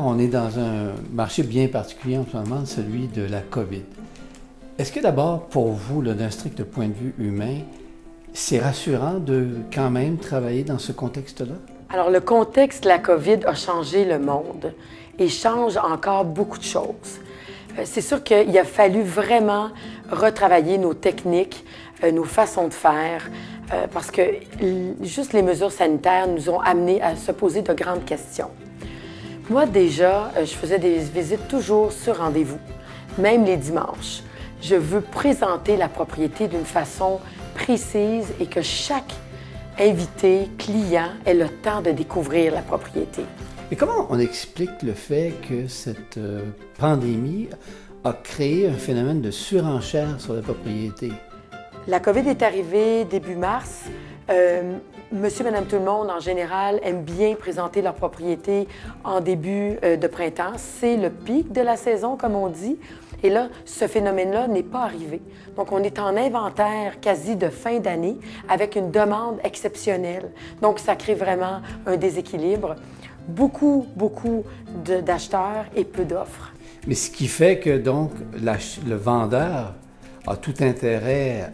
on est dans un marché bien particulier en ce moment, celui de la COVID. Est-ce que d'abord, pour vous, d'un strict point de vue humain, c'est rassurant de quand même travailler dans ce contexte-là? Alors, le contexte de la COVID a changé le monde et change encore beaucoup de choses. C'est sûr qu'il a fallu vraiment retravailler nos techniques, nos façons de faire, parce que juste les mesures sanitaires nous ont amenés à se poser de grandes questions. Moi, déjà, je faisais des visites toujours sur rendez-vous, même les dimanches. Je veux présenter la propriété d'une façon précise et que chaque invité, client, ait le temps de découvrir la propriété. Et comment on explique le fait que cette pandémie a créé un phénomène de surenchère sur la propriété? La COVID est arrivée début mars. Monsieur, madame, tout le monde, en général, aime bien présenter leur propriété en début de printemps. C'est le pic de la saison, comme on dit. Et là, ce phénomène-là n'est pas arrivé. Donc, on est en inventaire quasi de fin d'année avec une demande exceptionnelle. Donc, ça crée vraiment un déséquilibre. Beaucoup d'acheteurs et peu d'offres. Mais ce qui fait que, donc, le vendeur a tout intérêt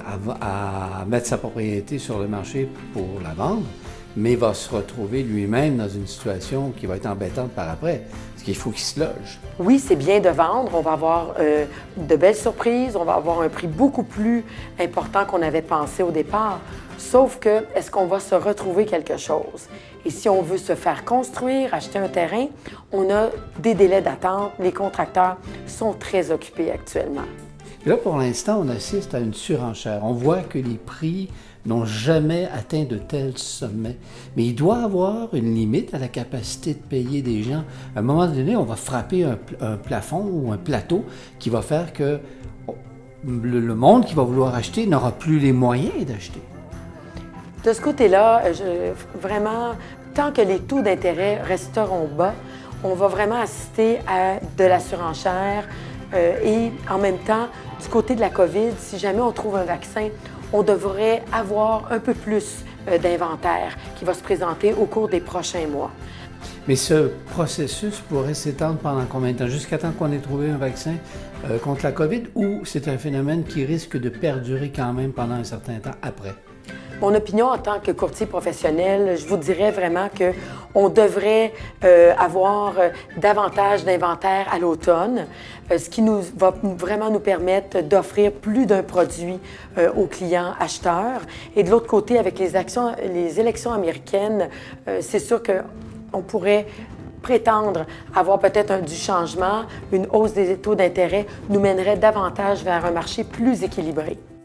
à mettre sa propriété sur le marché pour la vendre, mais va se retrouver lui-même dans une situation qui va être embêtante par après, parce qu'il faut qu'il se loge. Oui, c'est bien de vendre, on va avoir de belles surprises, on va avoir un prix beaucoup plus important qu'on avait pensé au départ, sauf que, est-ce qu'on va se retrouver quelque chose? Et si on veut se faire construire, acheter un terrain, on a des délais d'attente, les contracteurs sont très occupés actuellement. Et là, pour l'instant, on assiste à une surenchère. On voit que les prix n'ont jamais atteint de tels sommets. Mais il doit y avoir une limite à la capacité de payer des gens. À un moment donné, on va frapper un plafond ou un plateau qui va faire que le monde qui va vouloir acheter n'aura plus les moyens d'acheter. De ce côté-là, vraiment, tant que les taux d'intérêt resteront bas, on va vraiment assister à de la surenchère. Et en même temps, du côté de la COVID, si jamais on trouve un vaccin, on devrait avoir un peu plus d'inventaire qui va se présenter au cours des prochains mois. Mais ce processus pourrait s'étendre pendant combien de temps? Jusqu'à temps qu'on ait trouvé un vaccin contre la COVID, ou c'est un phénomène qui risque de perdurer quand même pendant un certain temps après? Mon opinion en tant que courtier professionnel, je vous dirais vraiment qu'on devrait avoir davantage d'inventaire à l'automne, ce qui va vraiment nous permettre d'offrir plus d'un produit aux clients acheteurs. Et de l'autre côté, avec les élections américaines, c'est sûr qu'on pourrait prétendre avoir peut-être du changement, une hausse des taux d'intérêt nous mènerait davantage vers un marché plus équilibré.